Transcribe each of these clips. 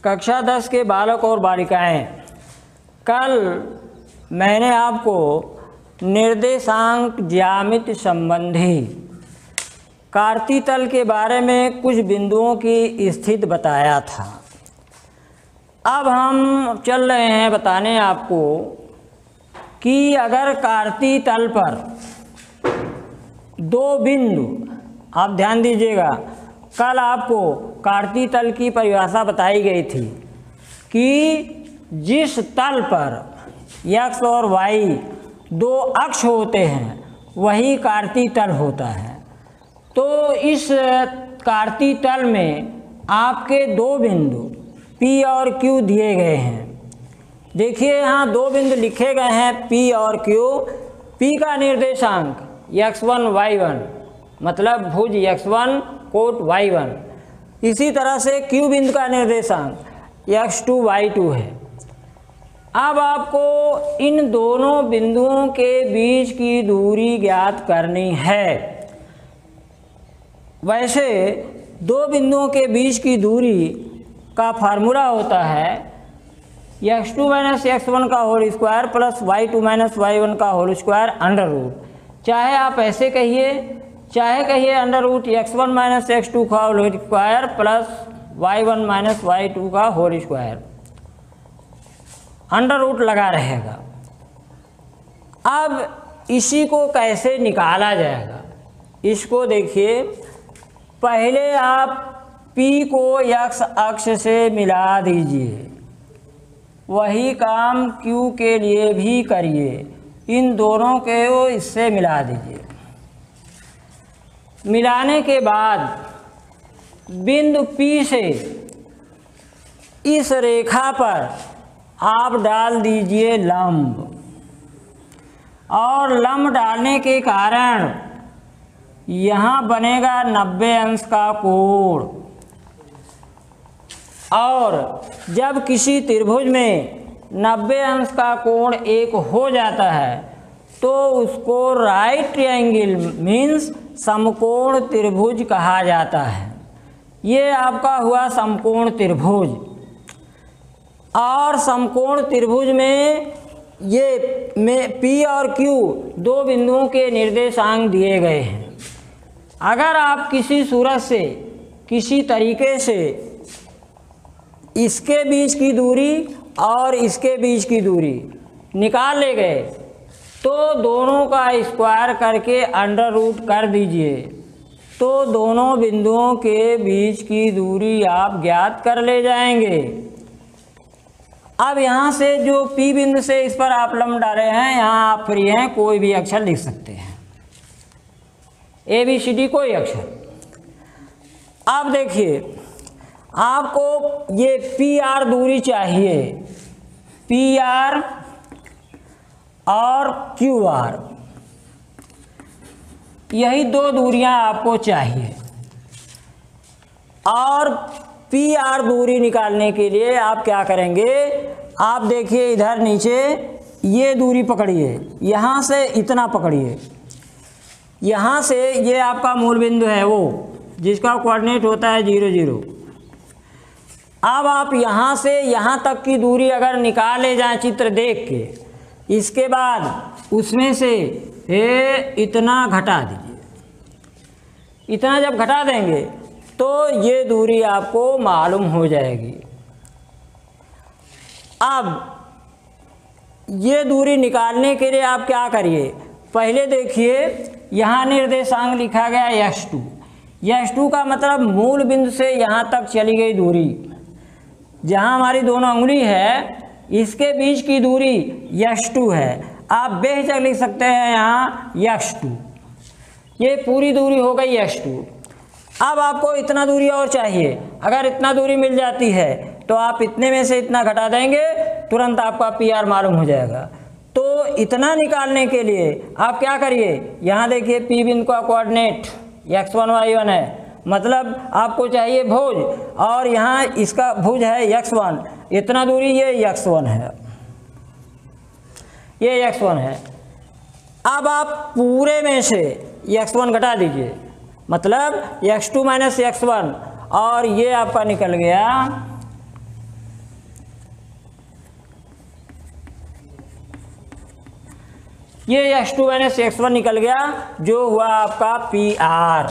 कक्षा 10 के बालक और बालिकाएं, कल मैंने आपको निर्देशांक ज्यामिति संबंधी कार्तीय तल के बारे में कुछ बिंदुओं की स्थिति बताया था। अब हम चल रहे हैं बताने आपको कि अगर कार्तीय तल पर दो बिंदु, आप ध्यान दीजिएगा, कल आपको कार्तीय तल की परिभाषा बताई गई थी कि जिस तल पर x और y दो अक्ष होते हैं वही कार्तीय तल होता है। तो इस कार्तीय तल में आपके दो बिंदु P और Q दिए गए हैं। देखिए यहाँ दो बिंदु लिखे गए हैं P और Q। P का निर्देशांक x1 y1, मतलब भुज x1 कोट y1। इसी तरह से Q बिंदु का निर्देशांक x2 y2 है। अब आपको इन दोनों बिंदुओं के बीच की दूरी ज्ञात करनी है। वैसे दो बिंदुओं के बीच की दूरी का फार्मूला होता है x2 माइनस x1 का whole square plus y2 minus y1 का होल स्क्वायर अंडर रूट। चाहे आप ऐसे कहिए, चाहे कहिए under root x1 minus x2 का whole square plus y1 minus y2 का होल स्क्वायर, अंडर रूट लगा रहेगा। अब इसी को कैसे निकाला जाएगा, इसको देखिए। पहले आप P को x अक्ष से मिला दीजिए, वही काम Q के लिए भी करिए। इन दोनों को इससे मिला दीजिए। मिलाने के बाद बिंदु P से इस रेखा पर आप डाल दीजिए लंब, और लंब डालने के कारण यहाँ बनेगा 90 अंश का कोण। और जब किसी त्रिभुज में 90 अंश का कोण एक हो जाता है तो उसको राइट ट्रायंगल मीन्स समकोण त्रिभुज कहा जाता है। ये आपका हुआ समकोण त्रिभुज। और समकोण त्रिभुज में ये P और Q दो बिंदुओं के निर्देशांक दिए गए हैं। अगर आप किसी सूरत से, किसी तरीके से इसके बीच की दूरी और इसके बीच की दूरी निकाल ले गए तो दोनों का स्क्वायर करके अंडर रूट कर दीजिए, तो दोनों बिंदुओं के बीच की दूरी आप ज्ञात कर ले जाएंगे। अब यहाँ से जो P बिंदु से इस पर आप लंब डाले हैं, यहाँ आप फ्री हैं, कोई भी अक्षर लिख सकते हैं, ABCD कोई अक्षर। अब देखिए आपको ये PR दूरी चाहिए, PR और QR, यही दो दूरियां आपको चाहिए। और PR दूरी निकालने के लिए आप क्या करेंगे, आप देखिए इधर नीचे ये दूरी पकड़िए, यहाँ से इतना पकड़िए, यहाँ से ये आपका मूल बिंदु है वो जिसका कोऑर्डिनेट होता है 0 0। अब आप यहाँ से यहाँ तक की दूरी अगर निकाले जाएं चित्र देख के, इसके बाद उसमें से इतना घटा दीजिए। इतना जब घटा देंगे तो ये दूरी आपको मालूम हो जाएगी। अब ये दूरी निकालने के लिए आप क्या करिए, पहले देखिए यहाँ निर्देशांक लिखा गया x2। x2 का मतलब मूल बिंदु से यहाँ तक चली गई दूरी, जहाँ हमारी दोनों उंगली है इसके बीच की दूरी x2 है। आप बेहिचक लिख सकते हैं यहाँ x2, ये पूरी दूरी हो गई x2। अब आपको इतना दूरी और चाहिए, अगर इतना दूरी मिल जाती है तो आप इतने में से इतना घटा देंगे, तुरंत आपका PR मालूम हो जाएगा। तो इतना निकालने के लिए आप क्या करिए, यहाँ देखिए P बिंदु का कोऑर्डिनेट x1 y1 है, मतलब आपको चाहिए भुज, और यहाँ इसका भुज है x1, इतना दूरी ये x1 है, ये x1 है। अब आप पूरे में से x1 घटा दीजिए, मतलब x2 माइनस x1, और ये आपका निकल गया ये x2 माइनस x1 निकल गया, जो हुआ आपका PR।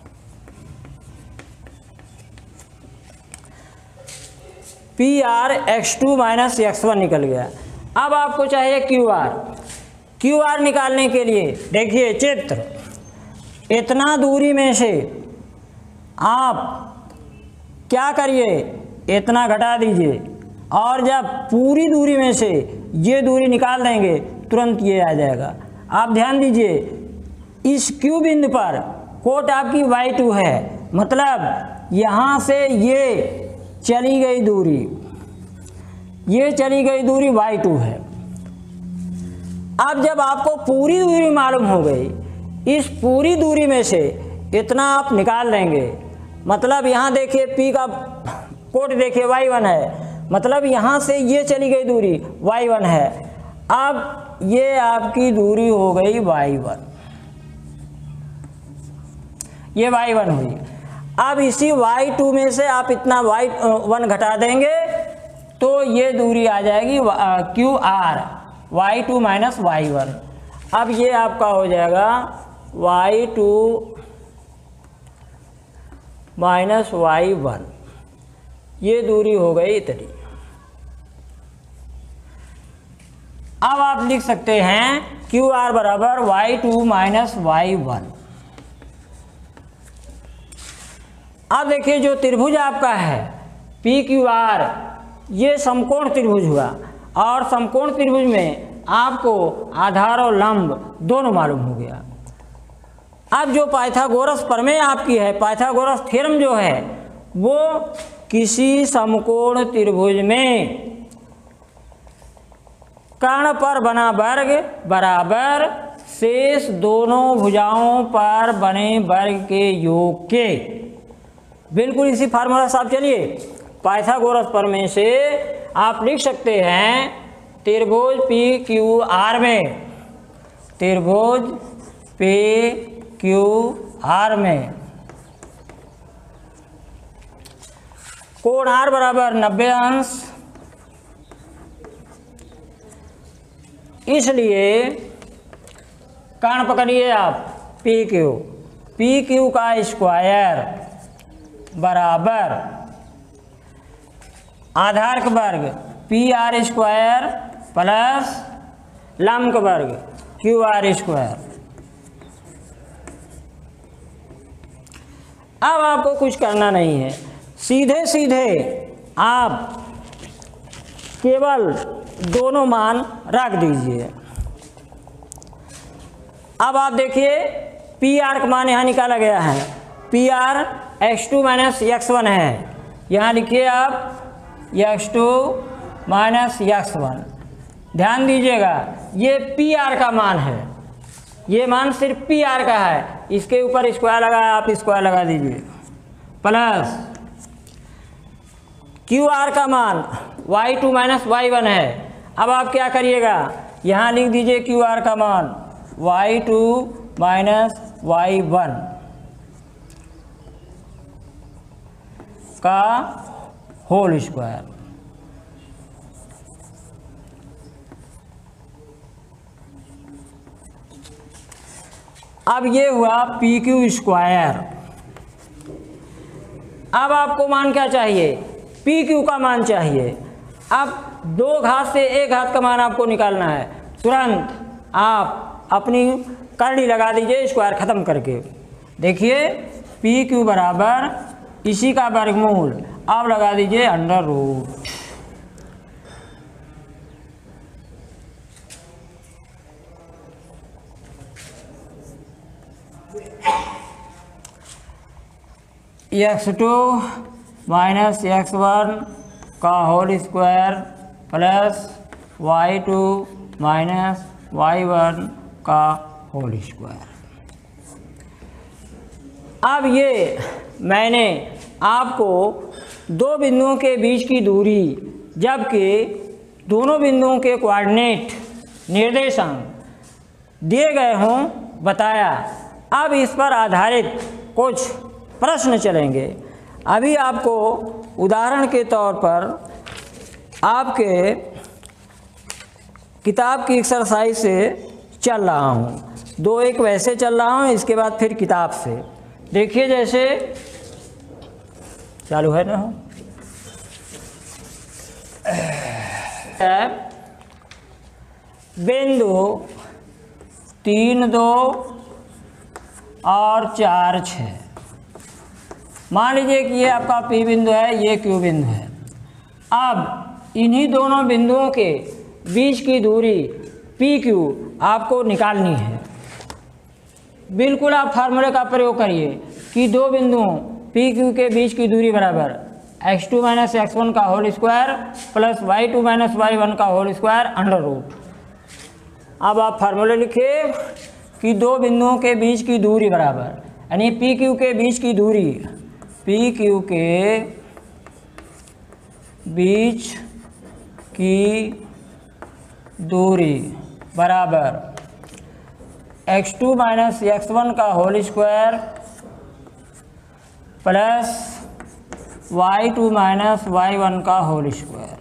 PR x2 minus x1 निकल गया। अब आपको चाहिए QR। QR निकालने के लिए देखिए चित्र, इतना दूरी में से आप क्या करिए, इतना घटा दीजिए, और जब पूरी दूरी में से ये दूरी निकाल देंगे तुरंत ये आ जाएगा। आप ध्यान दीजिए, इस Q बिंदु पर कोट आपकी y2 है, मतलब यहाँ से ये चली गई दूरी, ये चली गई दूरी y2 है। अब जब आपको पूरी दूरी मालूम हो गई, इस पूरी दूरी में से इतना आप निकाल देंगे, मतलब यहाँ देखिए P का कोट देखिए y1 है, मतलब यहाँ से ये चली गई दूरी y1 है। अब ये आपकी दूरी हो गई y1, ये y1 हुई। अब इसी y2 में से आप इतना y1 घटा देंगे तो ये दूरी आ जाएगी QR, y2 माइनस y1। अब ये आपका हो जाएगा y2 माइनस y1, ये दूरी हो गई इतनी। अब आप लिख सकते हैं QR बराबर y2 माइनस y1। अब देखिए जो त्रिभुज आपका है PQR, ये समकोण त्रिभुज हुआ, और समकोण त्रिभुज में आपको आधार और लंब दोनों मालूम हो गया। अब जो पाइथागोरस प्रमेय आपकी है, पाइथागोरस थ्योरम जो है, वो किसी समकोण त्रिभुज में कर्ण पर बना वर्ग बराबर शेष दोनों भुजाओं पर बने वर्ग के योग के, बिल्कुल इसी फार्मूला से आप चलिए, पाइथागोरस प्रमेय से आप लिख सकते हैं त्रिभुज PQR में, त्रिभुज PQR में कोण R बराबर 90 अंश, इसलिए कर्ण पकड़िए आप PQ का स्क्वायर बराबर आधार का वर्ग PR स्क्वायर प्लस लंब का वर्ग QR स्क्वायर। अब आपको कुछ करना नहीं है, सीधे सीधे आप केवल दोनों मान रख दीजिए। अब आप देखिए PR का मान यहाँ निकाला गया है, PR x2 माइनस x1 है, यहाँ लिखिए आप x2 माइनस x1। ध्यान दीजिएगा ये PR का मान है, ये मान सिर्फ PR का है, इसके ऊपर स्क्वायर लगाया, आप स्क्वायर लगा दीजिए, प्लस QR का मान y2 माइनस y1 है। अब आप क्या करिएगा, यहाँ लिख दीजिए QR का मान y2 माइनस y1 का होल स्क्वायर। अब ये हुआ PQ स्क्वायर। अब आपको मान क्या चाहिए, PQ का मान चाहिए। अब दो घात से एक घात का मान आपको निकालना है, तुरंत आप अपनी करड़ी लगा दीजिए स्क्वायर ख़त्म करके। देखिए PQ बराबर इसी का वर्गमूल, आप लगा दीजिए under root. x2 minus x1 का whole square plus y2 minus y1 का होल स्क्वायर। अब ये मैंने आपको दो बिंदुओं के बीच की दूरी, जबकि दोनों बिंदुओं के कोऑर्डिनेट निर्देशांक दिए गए हों, बताया। अब इस पर आधारित कुछ प्रश्न चलेंगे। अभी आपको उदाहरण के तौर पर आपके किताब की एक्सरसाइज से चल रहा हूँ, 2 1 वैसे चल रहा हूँ, इसके बाद फिर किताब से देखिए जैसे चालू है ना हो बिंदु 3 2 और 4 6। मान लीजिए कि ये आपका P बिंदु है, ये Q बिंदु है। अब इन्हीं दोनों बिंदुओं के बीच की दूरी PQ आपको निकालनी है। बिल्कुल आप फार्मूले का प्रयोग करिए कि 2 बिंदुओं PQ के बीच की दूरी बराबर x2 माइनस x1 का whole square plus y2 minus y1 का होल स्क्वायर अंडर रूट। अब आप फार्मूले लिखिए कि 2 बिंदुओं के बीच की दूरी बराबर, यानी PQ के बीच की दूरी, PQ के बीच की दूरी बराबर x2 माइनस x1 का whole square plus y2 minus y1 का whole square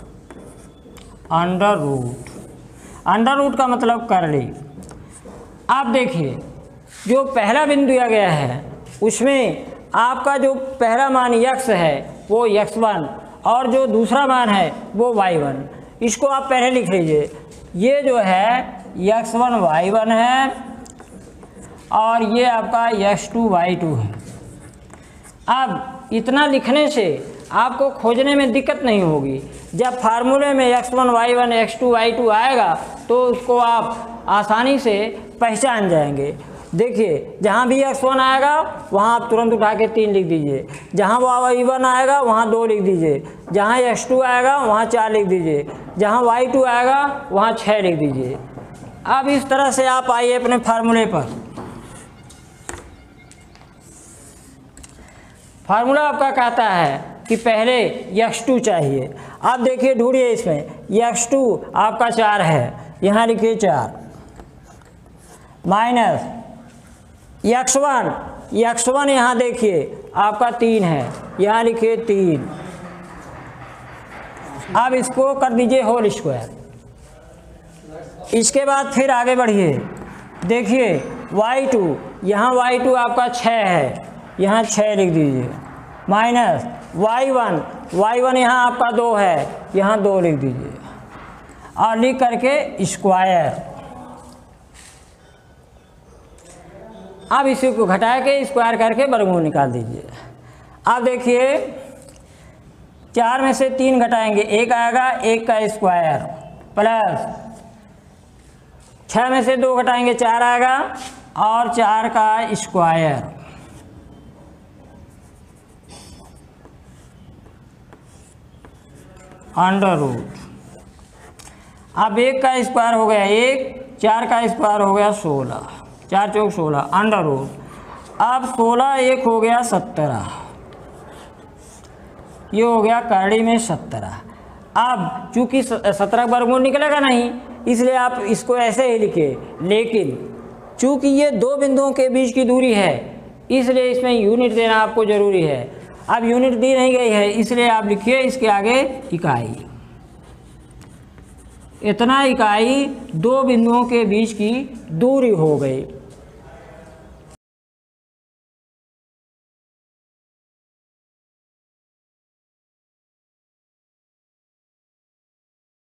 under root. Under root का मतलब कर ली। आप देखिए जो पहला बिंदु दिया गया है उसमें आपका जो पहला मान x है वो x1 और जो दूसरा मान है वो y1। इसको आप पहले लिख लीजिए। ये जो है x1 y1 है और ये आपका x2 y2 है। अब इतना लिखने से आपको खोजने में दिक्कत नहीं होगी। जब फार्मूले में x1 y1 x2 y2 आएगा तो उसको आप आसानी से पहचान जाएंगे। देखिए जहाँ भी x1 आएगा वहाँ आप तुरंत उठा के 3 लिख दीजिए, जहाँ y1 आएगा वहाँ 2 लिख दीजिए, जहाँ x2 आएगा वहाँ 4 लिख दीजिए, जहाँ y2 आएगा वहाँ 6 लिख दीजिए। अब इस तरह से आप आइए अपने फार्मूले पर। फार्मूला आपका कहता है कि पहले x2 चाहिए। आप देखिए ढूंढिए इसमें x2 आपका 4 है, यहाँ लिखिए 4 माइनस x1 यहाँ देखिए आपका 3 है, यहाँ लिखिए 3। अब इसको कर दीजिए होल स्क्वायर। इसके बाद फिर आगे बढ़िए, देखिए y2, यहाँ y2 आपका 6 है, यहाँ 6 लिख दीजिए माइनस y1 यहाँ आपका 2 है, यहाँ 2 लिख दीजिए और लिख करके स्क्वायर। अब इसी को घटा के स्क्वायर करके वर्गमूल निकाल दीजिए। अब देखिए 4 में से 3 घटाएंगे, 1 आएगा, 1 का स्क्वायर प्लस 6 में से 2 घटाएंगे, 4 आएगा और 4 का स्क्वायर अंडर रूट। अब 1 का स्क्वायर हो गया 1, 4 का स्क्वायर हो गया 16, 4 चौक 16 अंडर रूट। अब 16 1 हो गया 17, ये हो गया करड़ी में 17। अब चूंकि 17 वर्गमूल निकलेगा नहीं इसलिए आप इसको ऐसे ही लिखे, लेकिन चूंकि ये 2 बिंदुओं के बीच की दूरी है इसलिए इसमें यूनिट देना आपको ज़रूरी है। अब यूनिट दी नहीं गई है इसलिए आप लिखिए इसके आगे इकाई। इतना इकाई 2 बिंदुओं के बीच की दूरी हो गई।